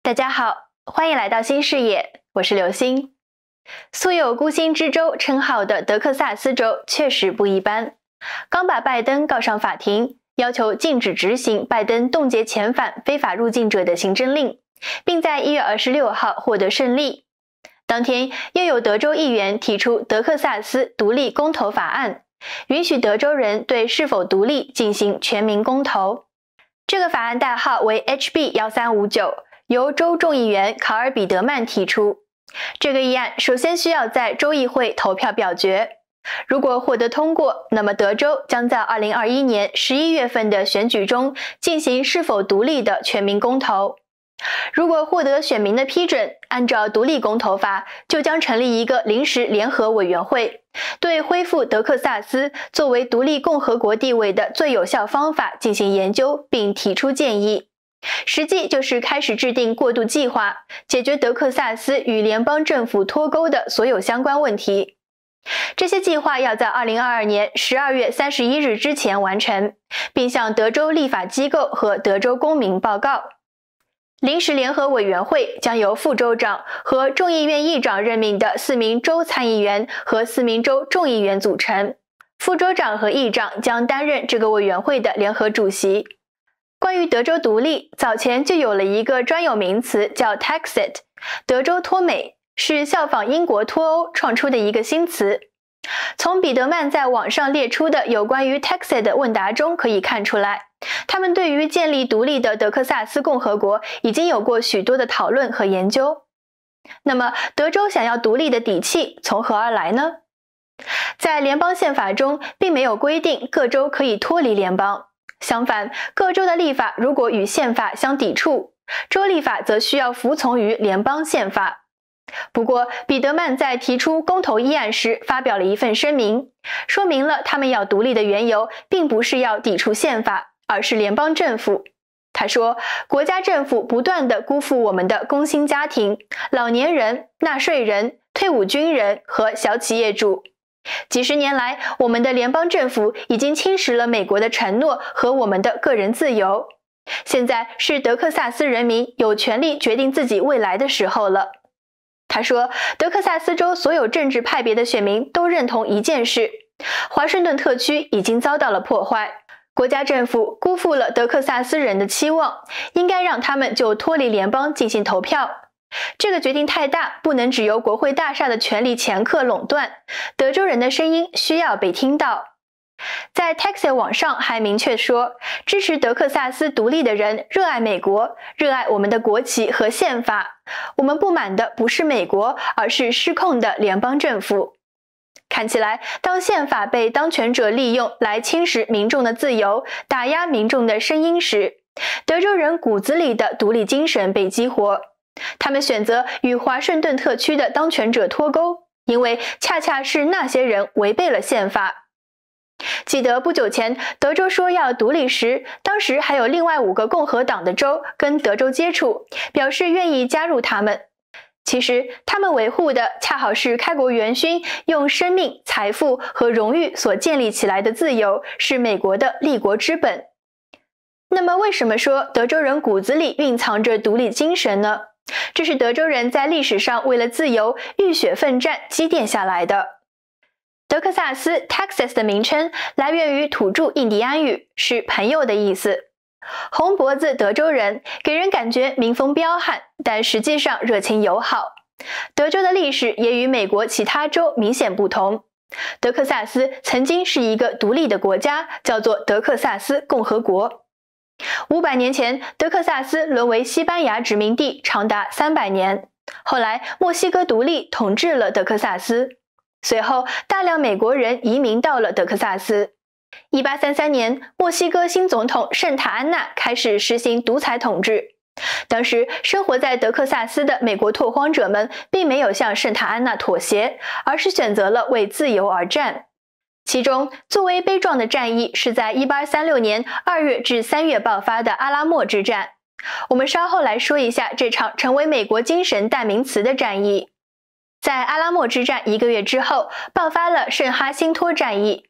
大家好，欢迎来到新视野，我是刘星。素有孤星之州称号的德克萨斯州确实不一般，刚把拜登告上法庭，要求禁止执行拜登冻结遣返非法入境者的行政令，并在1月26号获得胜利。当天又有德州议员提出德克萨斯独立公投法案，允许德州人对是否独立进行全民公投。这个法案代号为 HB 1359，由州众议员卡尔·彼得曼提出。这个议案首先需要在州议会投票表决，如果获得通过，那么德州将在2021年11月份的选举中进行是否独立的全民公投。如果获得选民的批准，按照独立公投法，就将成立一个临时联合委员会，对恢复德克萨斯作为独立共和国地位的最有效方法进行研究，并提出建议。实际就是开始制定过渡计划，解决德克萨斯与联邦政府脱钩的所有相关问题。这些计划要在2022年12月31日之前完成，并向德州立法机构和德州公民报告。临时联合委员会将由副州长和众议院议长任命的4名州参议员和4名州众议员组成，副州长和议长将担任这个委员会的联合主席。关于德州独立，早前就有了一个专有名词叫 Texit， 德州脱美，是效仿英国脱欧创出的一个新词。从彼得曼在网上列出的有关于 Texit 的问答中可以看出来，他们对于建立独立的德克萨斯共和国已经有过许多的讨论和研究。那么，德州想要独立的底气从何而来呢？在联邦宪法中并没有规定各州可以脱离联邦。相反，各州的立法如果与宪法相抵触，州立法则需要服从于联邦宪法。不过，彼得曼在提出公投议案时发表了一份声明，说明了他们要独立的缘由并不是要抵触宪法，而是联邦政府。他说，国家政府不断地辜负我们的工薪家庭、老年人、纳税人、退伍军人和小企业主。几十年来，我们的联邦政府已经侵蚀了美国的承诺和我们的个人自由。现在是德克萨斯人民有权利决定自己未来的时候了。他说，德克萨斯州所有政治派别的选民都认同一件事：华盛顿特区已经遭到了破坏，国家政府辜负了德克萨斯人的期望，应该让他们就脱离联邦进行投票。这个决定太大，不能只由国会大厦的权力掮客垄断，德州人的声音需要被听到。在 Texit 网上还明确说，支持德克萨斯独立的人热爱美国，热爱我们的国旗和宪法。我们不满的不是美国，而是失控的联邦政府。看起来，当宪法被当权者利用来侵蚀民众的自由，打压民众的声音时，德州人骨子里的独立精神被激活。他们选择与华盛顿特区的当权者脱钩，因为恰恰是那些人违背了宪法。记得不久前德州说要独立时，当时还有另外5个共和党的州跟德州接触，表示愿意加入他们。其实他们维护的恰好是开国元勋用生命、财富和荣誉所建立起来的自由，是美国的立国之本。那么为什么说德州人骨子里蕴藏着独立精神呢？这是德州人在历史上为了自由浴血奋战积淀下来的。德克萨斯 Texas 的名称来源于土著印第安语，是朋友的意思。红脖子德州人给人感觉民风彪悍，但实际上热情友好。德州的历史也与美国其他州明显不同。德克萨斯曾经是一个独立的国家，叫做德克萨斯共和国。500年前，德克萨斯沦为西班牙殖民地长达300年。后来，墨西哥独立统治了德克萨斯。随后，大量美国人移民到了德克萨斯。1833年，墨西哥新总统圣塔安娜开始实行独裁统治。当时，生活在德克萨斯的美国拓荒者们并没有向圣塔安娜妥协，而是选择了为自由而战。其中最为悲壮的战役是在1836年2月至3月爆发的阿拉莫之战。我们稍后来说一下这场成为美国精神代名词的战役。在阿拉莫之战1个月之后，爆发了圣哈辛托战役。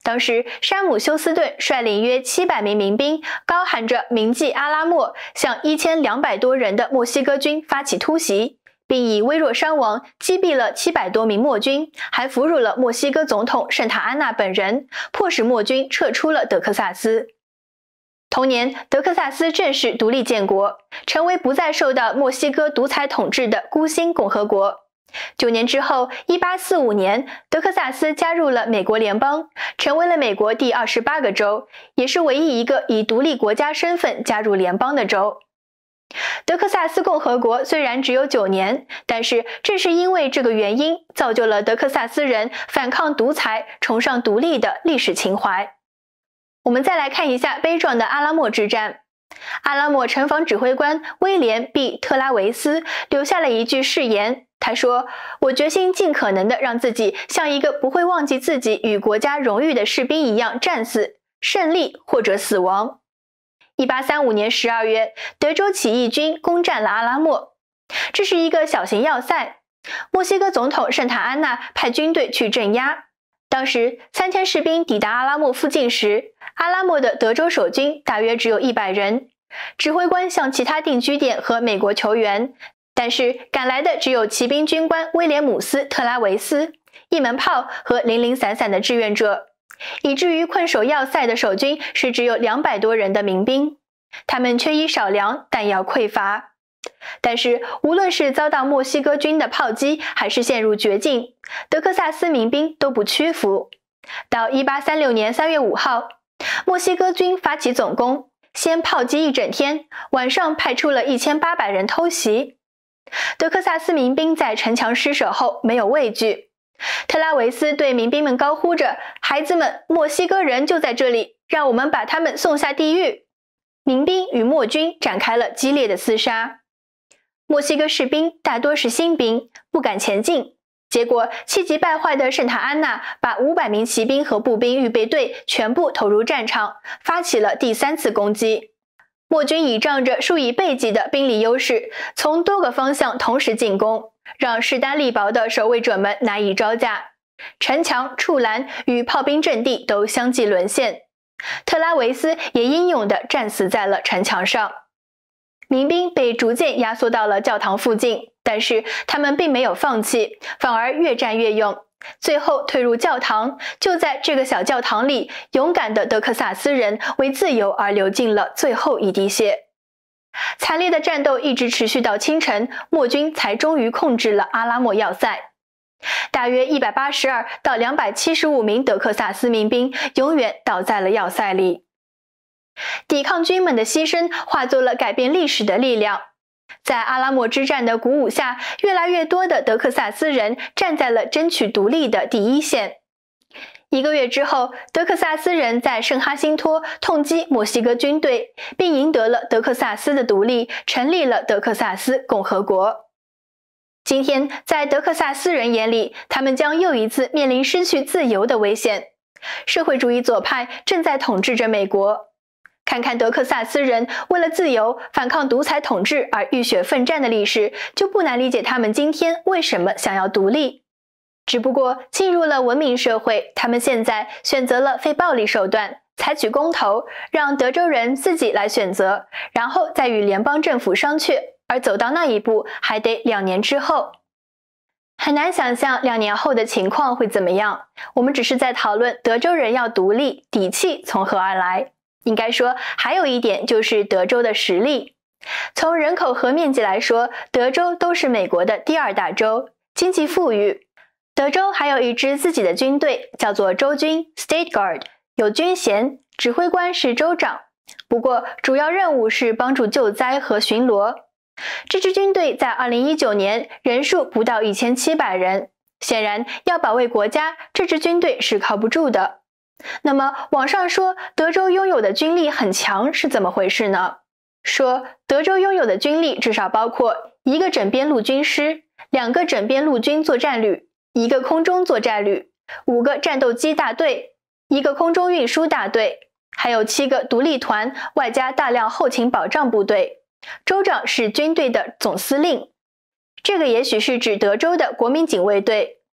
当时山姆休斯顿率领约700名民兵，高喊着铭记阿拉莫，向1200多人的墨西哥军发起突袭，并以微弱伤亡击毙了700多名墨军，还俘虏了墨西哥总统圣塔安娜本人，迫使墨军撤出了德克萨斯。同年，德克萨斯正式独立建国，成为不再受到墨西哥独裁统治的孤星共和国。9年之后，1845年，德克萨斯加入了美国联邦，成为了美国第28个州，也是唯一一个以独立国家身份加入联邦的州。德克萨斯共和国虽然只有9年，但是正是因为这个原因，造就了德克萨斯人反抗独裁、崇尚独立的历史情怀。我们再来看一下悲壮的阿拉莫之战。阿拉莫城防指挥官威廉 ·B. 特拉维斯留下了一句誓言，他说：“我决心尽可能地让自己像一个不会忘记自己与国家荣誉的士兵一样战死，胜利或者死亡。”1835年12月，德州起义军攻占了阿拉莫。这是一个小型要塞，墨西哥总统圣塔安娜派军队去镇压。当时3000士兵抵达阿拉莫附近时，阿拉莫的德州守军大约只有100人，指挥官向其他定居点和美国求援，但是赶来的只有骑兵军官威廉姆斯·特拉维斯、一门炮和零零散散的志愿者，以至于困守要塞的守军是只有200多人的民兵，他们缺衣少粮，弹药匮乏。但是无论是遭到墨西哥军的炮击，还是陷入绝境，德克萨斯民兵都不屈服。到1836年3月5号，墨西哥军发起总攻，先炮击一整天，晚上派出了1800人偷袭。德克萨斯民兵在城墙失守后没有畏惧，特拉维斯对民兵们高呼着：“孩子们，墨西哥人就在这里，让我们把他们送下地狱！”民兵与墨军展开了激烈的厮杀。墨西哥士兵大多是新兵，不敢前进，结果气急败坏的圣塔安娜把500名骑兵和步兵预备队全部投入战场，发起了第3次攻击。墨军倚仗着数以倍计的兵力优势，从多个方向同时进攻，让势单力薄的守卫者们难以招架，城墙、触栏与炮兵阵地都相继沦陷。特拉维斯也英勇地战死在了城墙上。民兵被逐渐压缩到了教堂附近，但是他们并没有放弃，反而越战越勇，最后退入教堂。就在这个小教堂里，勇敢的德克萨斯人为自由而流尽了最后一滴血。惨烈的战斗一直持续到清晨，墨军才终于控制了阿拉莫要塞。大约182到275名德克萨斯民兵永远倒在了要塞里。抵抗军们的牺牲化作了改变历史的力量。在阿拉莫之战的鼓舞下，越来越多的德克萨斯人站在了争取独立的第一线。1个月之后，德克萨斯人在圣哈辛托痛击墨西哥军队，并赢得了德克萨斯的独立，成立了德克萨斯共和国。今天，在德克萨斯人眼里，他们将又一次面临失去自由的危险。社会主义左派正在统治着美国。看看德克萨斯人为了自由反抗独裁统治而浴血奋战的历史，就不难理解他们今天为什么想要独立。只不过进入了文明社会，他们现在选择了非暴力手段，采取公投，让德州人自己来选择，然后再与联邦政府商榷，而走到那一步还得2年之后。很难想象2年后的情况会怎么样，我们只是在讨论德州人要独立，底气从何而来。应该说，还有一点就是德州的实力。从人口和面积来说，德州都是美国的第2大州，经济富裕。德州还有一支自己的军队，叫做州军 State Guard， 有军衔，指挥官是州长。不过，主要任务是帮助救灾和巡逻。这支军队在2019年人数不到1700人。显然，要保卫国家，这支军队是靠不住的。那么网上说德州拥有的军力很强是怎么回事呢？说德州拥有的军力至少包括1个整编陆军师、2个整编陆军作战旅、1个空中作战旅、5个战斗机大队、1个空中运输大队，还有7个独立团，外加大量后勤保障部队。州长是军队的总司令。这个也许是指德州的国民警卫队。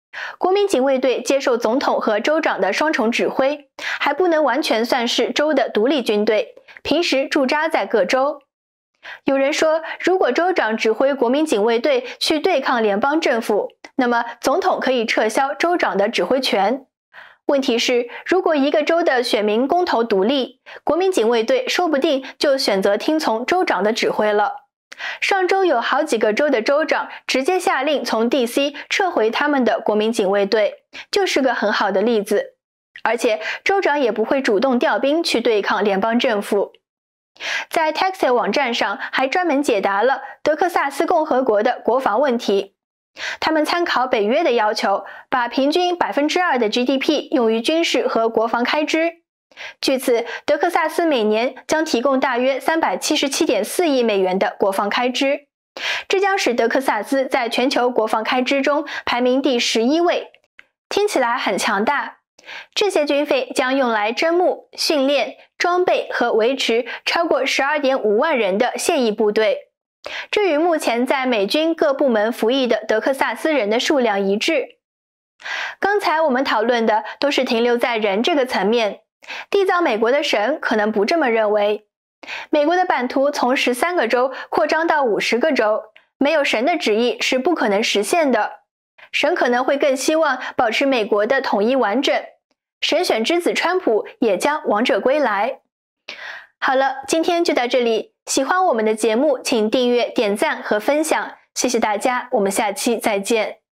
国民警卫队接受总统和州长的双重指挥，还不能完全算是州的独立军队，平时驻扎在各州。有人说，如果州长指挥国民警卫队去对抗联邦政府，那么总统可以撤销州长的指挥权。问题是，如果一个州的选民公投独立，国民警卫队说不定就选择听从州长的指挥了。上周有好几个州的州长直接下令从 DC 撤回他们的国民警卫队，就是个很好的例子。而且州长也不会主动调兵去对抗联邦政府。在 Texas 网站上还专门解答了德克萨斯共和国的国防问题。他们参考北约的要求，把平均 2% 的 GDP 用于军事和国防开支。据此，德克萨斯每年将提供大约 377.4 亿美元的国防开支，这将使德克萨斯在全球国防开支中排名第11位。听起来很强大。这些军费将用来征募、训练、装备和维持超过 12.5 万人的现役部队。这与目前在美军各部门服役的德克萨斯人的数量一致。刚才我们讨论的都是停留在人这个层面，缔造美国的神可能不这么认为。美国的版图从13个州扩张到50个州，没有神的旨意是不可能实现的。神可能会更希望保持美国的统一完整。神选之子川普也将王者归来。好了，今天就到这里。喜欢我们的节目，请订阅、点赞和分享，谢谢大家，我们下期再见。